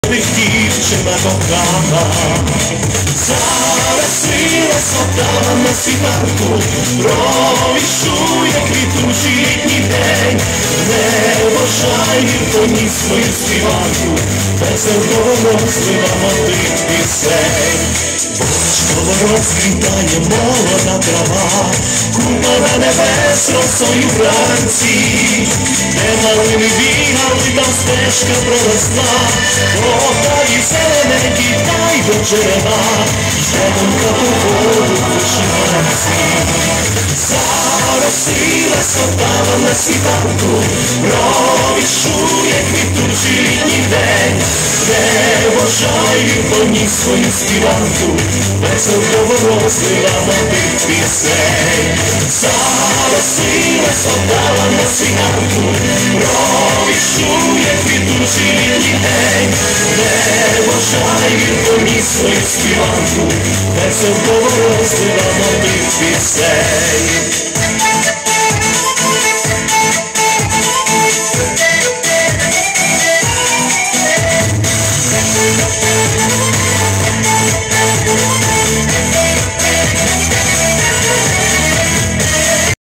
Дівчина кохана, заросилась солдата на світанку, провіщує квітучий літній день, не бажай поніс свою співанку, веселково розлива мотив пісень. Бочково розквітає молода трава, купана небес росою вранці, де малини бігали, там стежка проросла, і зелененький тай до черева, жденка по воду в вишиванці. Заросилась солдата на світанку, провіщує квітучий літній день, де бажай поніс свою співанку, веселково розлива мотив пісень. Заросилась солдата на світанку, провіщує квітучий літній день, де бажай поніс свою співанку, веселково розлива